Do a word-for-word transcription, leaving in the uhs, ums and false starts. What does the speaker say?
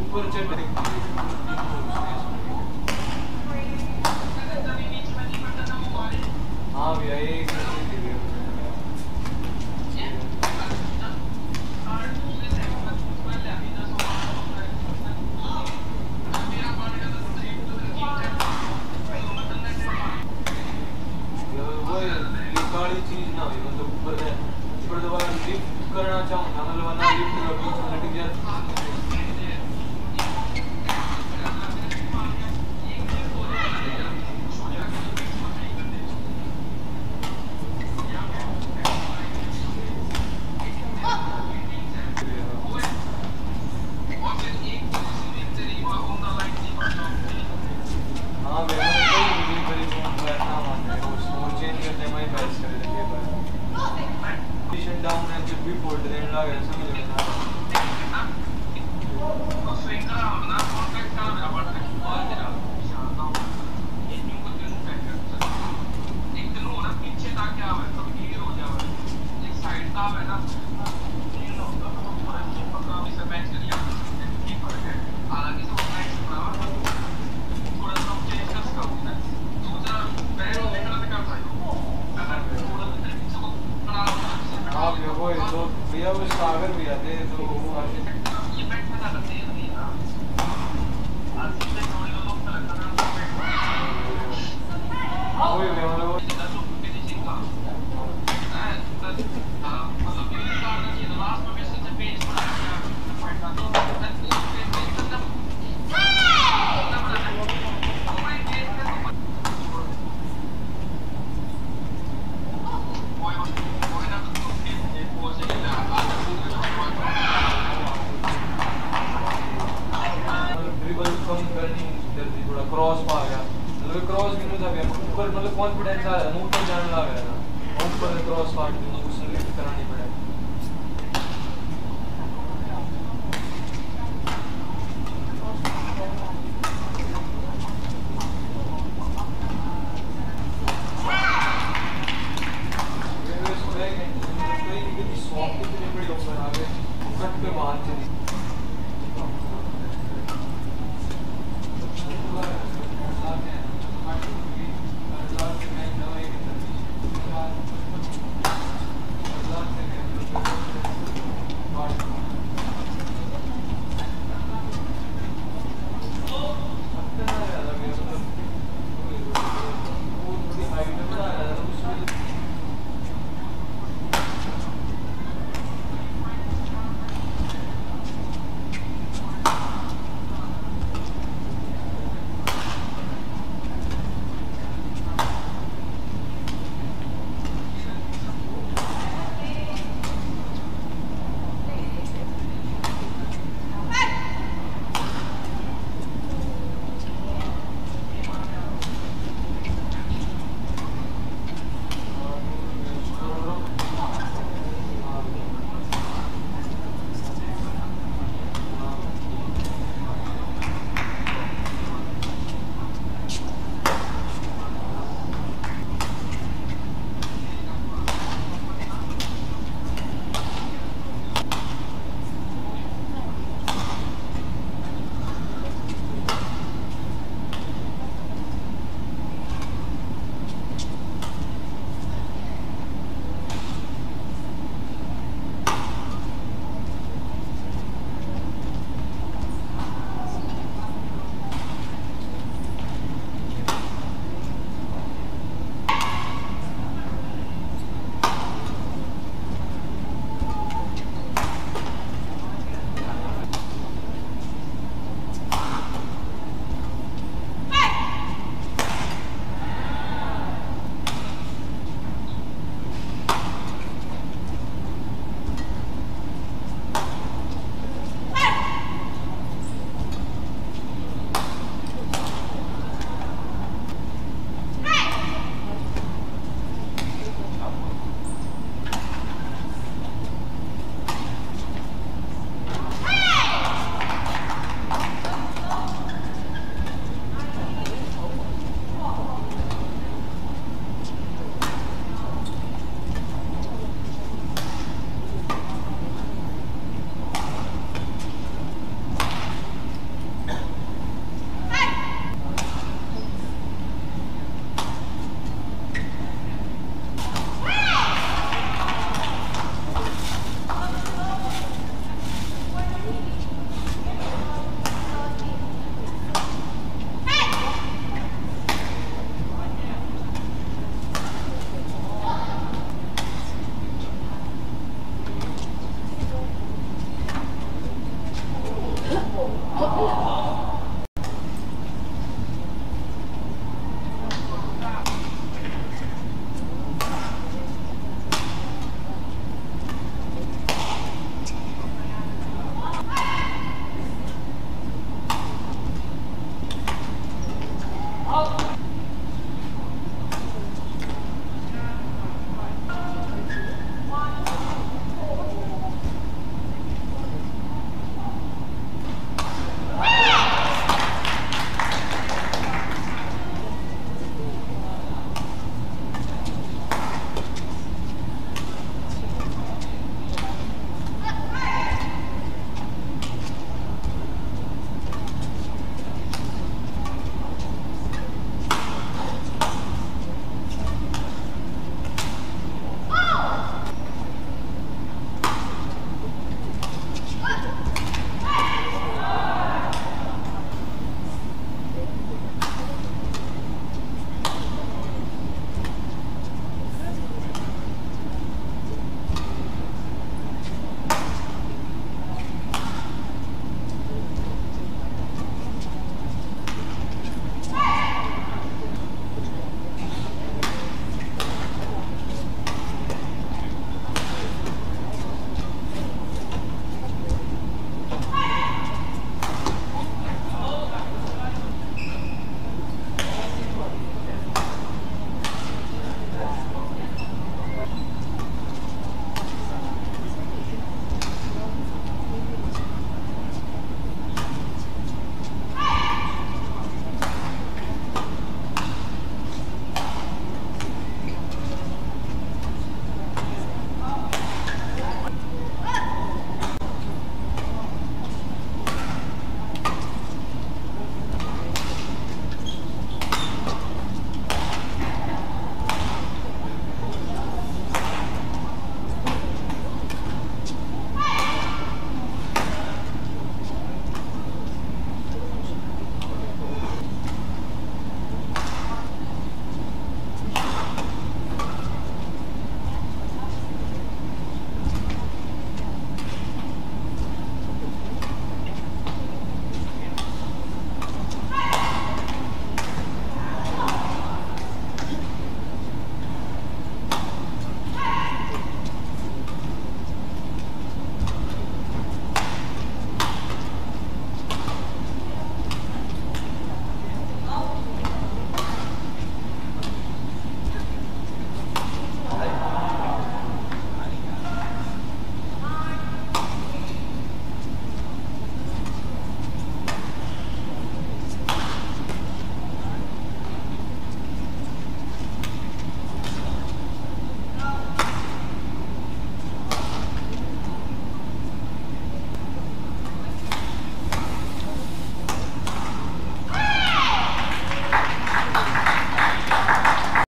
ऊपर चढ़ हाँ भैया एक चीज ना हुई मतलब ऊपर से ऊपर दोबारा लिफ्ट करना चाहूँ ना मतलब वरना लिफ्ट का बीच में लटक जाता डाउन है जब भी फोल्ड देने लगा ऐसा मुझे लगा तो स्विंग करा ना कॉन्टैक्ट का अब तक बॉल दे रहा ये न्यू को तीन फैक्टर एक तो ना पीछे तक क्या है तो क्लियर हो जाए एक साइड का है ना तीन लो तो पूरा टीम पकड़ा भी सब मैच कर लिया ठीक फर्क है हालांकि सब मैच बराबर थोड़ा सा चेंज कर सकता हूं दूसरा बैट लेकर तक कर पाए अगर थोड़ा सा को बना हाँ भैया वो तो भैया वो सागर भी आते हैं तो वो ये बैठ में ना करते हैं नहीं ना आज से थोड़ी लोग तो लगता है वो ये मतलब वो तो फिनिशिंग का है मतलब कि कार्ड की लास्ट में से पेज बना दिया पॉइंट का तो क्रॉस पा गया मतलब क्रॉस भी नहीं था भैया ऊपर मतलब कॉन्फिडेंस आ रहा है ऊपर जाने लग रहा था ऊपर से क्रॉस पा के तो कुछ लिफ्ट करानी पड़े ये इसको देखें कोई भी सॉफ्ट इतनी बड़ी ऊपर आ गए कट पे बाहर चली